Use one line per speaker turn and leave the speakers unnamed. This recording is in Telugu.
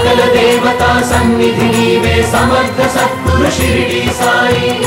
सकल देवता सन्निधि नीवे समर्थ सद्गुरु शिरडी साई।